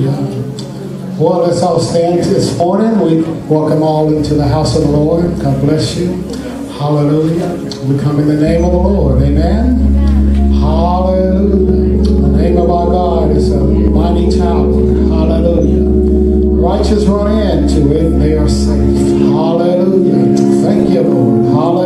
Hallelujah. Well, let's all stand this morning. We welcome all into the house of the Lord. God bless you. Hallelujah. We come in the name of the Lord. Amen. Hallelujah. The name of our God is a mighty tower. Hallelujah. The righteous run into it, they are safe. Hallelujah. Thank you, Lord.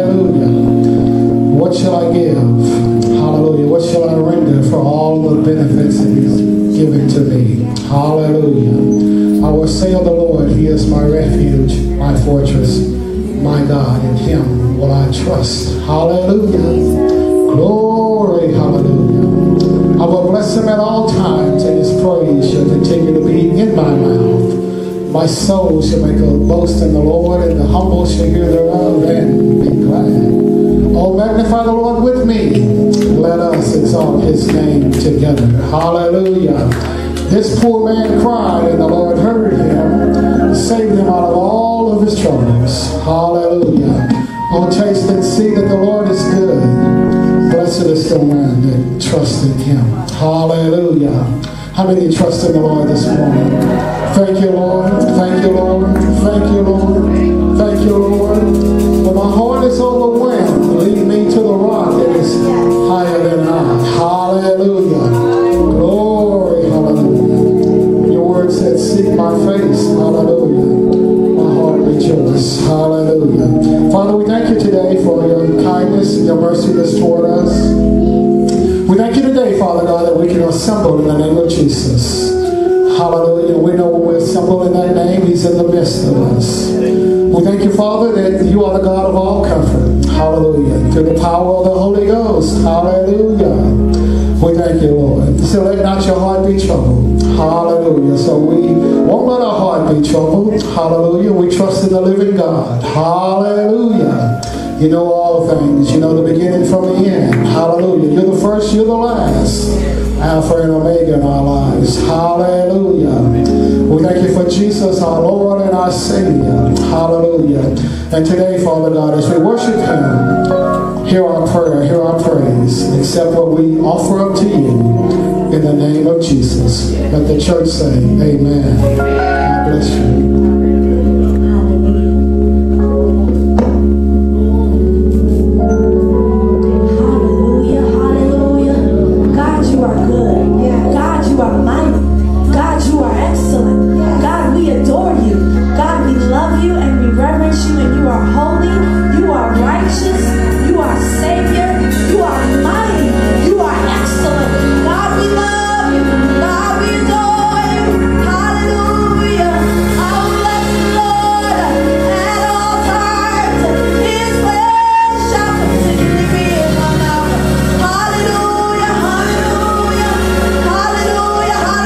Hallelujah. What shall I give? Hallelujah. What shall I render for all the benefits that He's given to me? Hallelujah. I will say of the Lord, He is my refuge, my fortress, my God. In Him will I trust. Hallelujah. Glory. Hallelujah. I will bless Him at all times, and His praise shall continue to be in my mouth. My soul shall make a boast in the Lord, and the humble shall hear thereof and be glad. Oh, magnify the Lord with me. Let us exalt His name together. Hallelujah. This poor man cried, and the Lord heard him, saved him out of all of his troubles. Hallelujah. Oh, taste and see that the Lord is good. Blessed is the man that trusts in Him. Hallelujah. How many trust in the Lord this morning? Thank you, Lord. Thank you, Lord. Thank you, Lord. Thank you, Lord. When my heart is overwhelmed, lead me to the rock that is higher than I. Hallelujah. Glory. Hallelujah. Your word said, seek my face. Hallelujah. My heart rejoices. Hallelujah. Father, we thank you today for your kindness and your mercy that's toward us. We thank you today, Father God, that we can assemble in the name of Jesus. Hallelujah. We know when we're assembled in that name, He's in the midst of us. We thank you, Father, that you are the God of all comfort. Hallelujah. Through the power of the Holy Ghost. Hallelujah. We thank you, Lord. So let not your heart be troubled. Hallelujah. So we won't let our heart be troubled. Hallelujah. We trust in the living God. Hallelujah. You know all things. You know the beginning from the end. Hallelujah. You're the first, you're the last. Alpha and Omega in our lives. Hallelujah. We thank you for Jesus, our Lord and our Savior. Hallelujah. And today, Father God, as we worship Him, hear our prayer, hear our praise. Accept what we offer up to you in the name of Jesus. Let the church say, amen. God bless you. Hallelujah.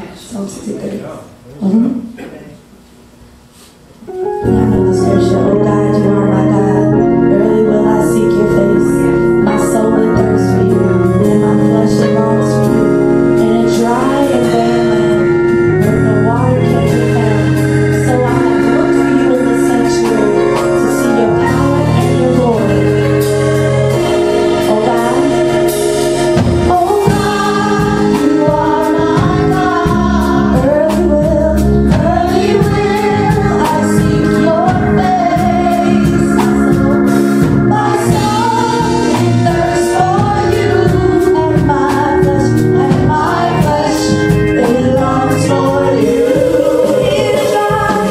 Psalm 63. I know the scripture, oh God, you are my God. Early will I seek your face. My soul will thirst for you, and my flesh longs for you. In a dry and barren land, where no water can be found. So I have looked for you in the sanctuary, to see your power and your glory. Oh God, you are my God. Early will I seek your face. My soul thirsts for you, and my flesh it longs for you. In a dry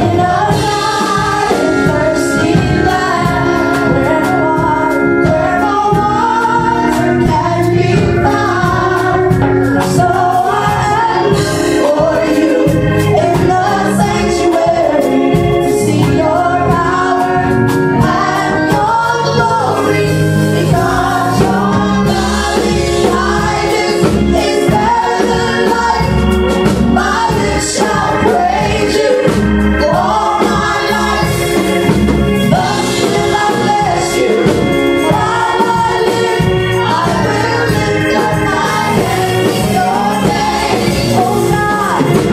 and thirsty land, where no water can be found. So I look for you in the sanctuary, to see your power and your glory, because your loving kindness is better than life. My lips shall praise you all my life. Thus will I bless you while I live. I will lift up my hands in your name. Oh God,